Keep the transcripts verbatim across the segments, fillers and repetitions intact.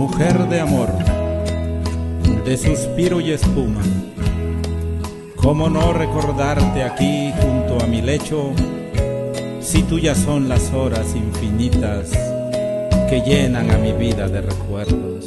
Mujer de amor, de suspiro y espuma, ¿cómo no recordarte aquí junto a mi lecho, si tuyas son las horas infinitas que llenan a mi vida de recuerdos?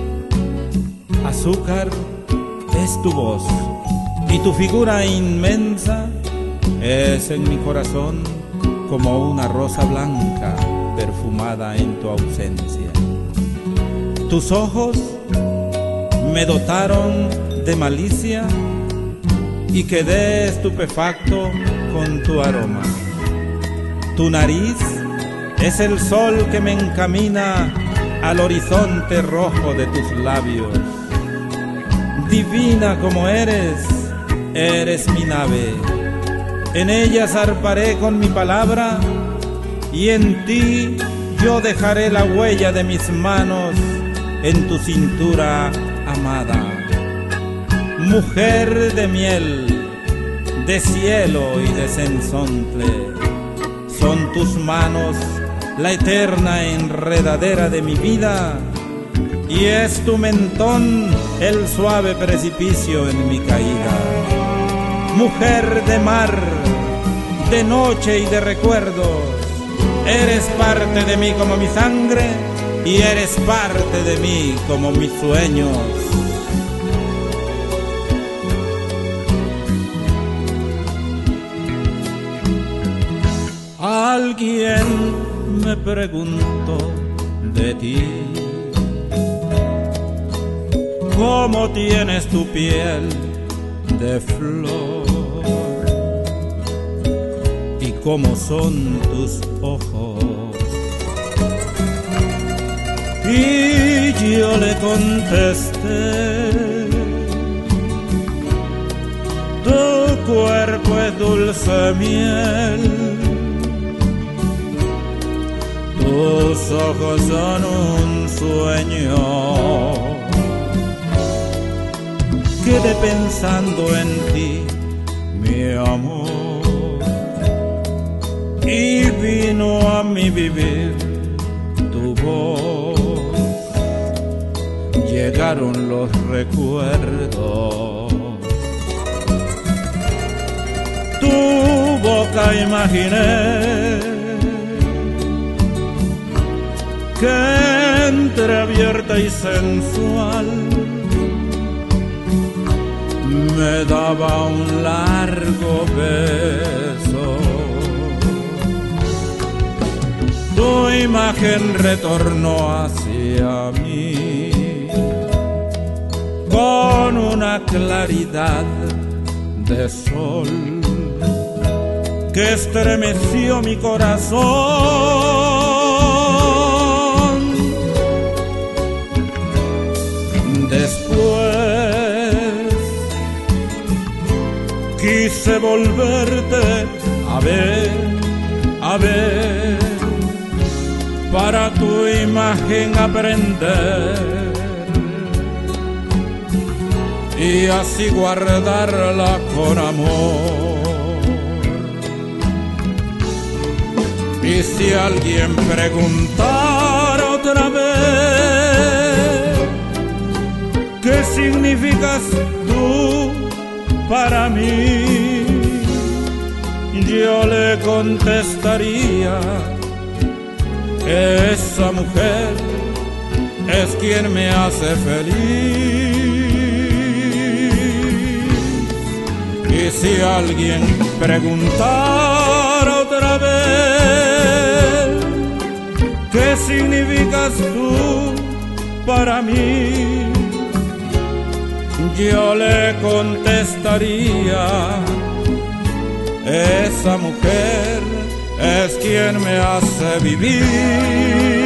Azúcar es tu voz y tu figura inmensa es en mi corazón como una rosa blanca perfumada en tu ausencia. Tus ojos me dotaron de malicia y quedé estupefacto con tu aroma. Tu nariz es el sol que me encamina al horizonte rojo de tus labios. Divina como eres, eres mi nave. En ella zarparé con mi palabra y en ti yo dejaré la huella de mis manos en tu cintura amada. Mujer de miel, de cielo y de cenzontle, son tus manos la eterna enredadera de mi vida y es tu mentón el suave precipicio en mi caída. Mujer de mar, de noche y de recuerdos, eres parte de mí como mi sangre y eres parte de mí como mis sueños. Alguien me preguntó de ti, ¿cómo tienes tu piel de flor? ¿Y cómo son tus ojos? Y yo le contesté, tu cuerpo es dulce miel, tus ojos son un sueño. Quedé pensando en ti, mi amor, y vino a mi vivir tu voz. Llegaron los recuerdos, tu boca imaginé, que entreabierta y sensual me daba un largo beso. Tu imagen retornó hacia mí con una claridad de sol que estremeció mi corazón. Después quise volverte a ver, a ver, para tu imagen aprender y así guardarla con amor. Y si alguien preguntara otra vez, ¿qué significas tú para mí? Yo le contestaría, esa mujer es quien me hace feliz. Y si alguien preguntara otra vez, ¿qué significas tú para mí? Yo le contestaría, esa mujer es quien me hace vivir.